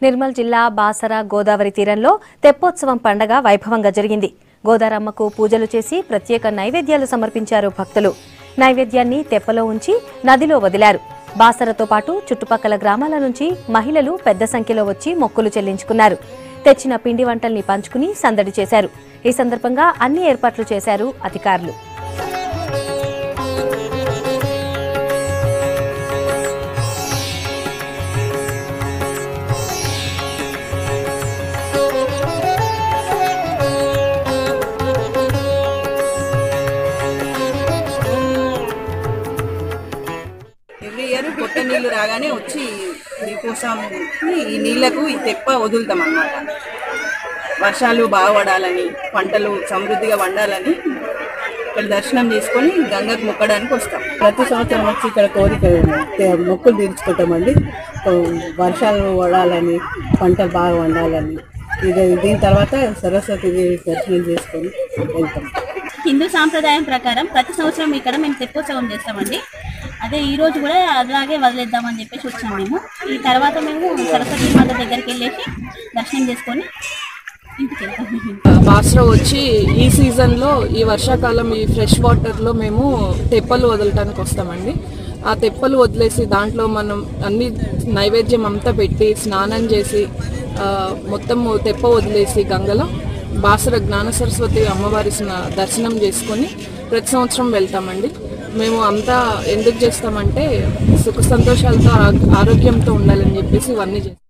నిర్మల్ జిల్లా బాసర గోదావరి తీరంలో తెప్పోత్సవం పండగ వైభవంగా జరిగింది. గోదారమ్మకు పూజలు చేసి ప్రత్యేక నైవేద్యాలు సమర్పించారు భక్తులు. నైవేద్యాన్ని తెప్పలో ఉంచి నదిలో వదిలారు. బాసరతో పాటు చుట్టుపక్కల గ్రామాల నుంచి మహిళలు పెద్ద సంఖ్యలో వచ్చి మొక్కులు చెల్లించుకున్నారు. తెచ్చిన పిండి వంటల్ని పంచుకుని సందడి చేశారు. ఈ సందర్భంగా అన్ని ఏర్పాట్లు చేశారు అధికారులు. ఎవ్రీ ఇయర్ కొత్త నీళ్లు రాగానే వచ్చి దీపోత్సవం ఈ నీళ్లకు ఈ తెప్ప వదులుతాం అన్నమాట. వర్షాలు బాగా పడాలని, పంటలు సమృద్ధిగా పండాలని ఇక్కడ దర్శనం చేసుకొని గంగకు మొక్కడానికి వస్తాం. ప్రతి సంవత్సరం వచ్చి ఇక్కడ కోరిక మొక్కులు తీర్చుకుంటామండి. వర్షాలు పడాలని, పంటలు బాగా పండాలని. దీని తర్వాత సరస్వతి దర్శనం చేసుకొని వెళ్తాం. హిందూ సాంప్రదాయం ప్రకారం ప్రతి సంవత్సరం ఇక్కడ మేము తెప్పోత్సవం చేస్తామండి. అదే ఈ రోజు కూడా అలాగే వదిలేద్దామని చెప్పేసి వచ్చాము మేము. ఈ తర్వాత మేము సరస్వతి మాత దగ్గరికి వెళ్ళేసి దర్శనం చేసుకొని ఇంటికి వెళ్తాము. బాసర వచ్చి ఈ సీజన్లో ఈ వర్షాకాలం ఈ ఫ్రెష్ వాటర్లో మేము తెప్పలు వదలటానికి వస్తామండి. ఆ తెప్పలు వదిలేసి దాంట్లో మనం అన్ని నైవేద్యం అంతా పెట్టి స్నానం చేసి మొత్తం తెప్ప వదిలేసి గంగలో బాసర జ్ఞాన సరస్వతి అమ్మవారి దర్శనం చేసుకొని ప్రతి సంవత్సరం వెళ్తామండి. మేము అంతా ఎందుకు చేస్తామంటే సుఖ సంతోషాలతో ఆరోగ్యంతో ఉండాలని చెప్పేసి ఇవన్నీ చేస్తాం.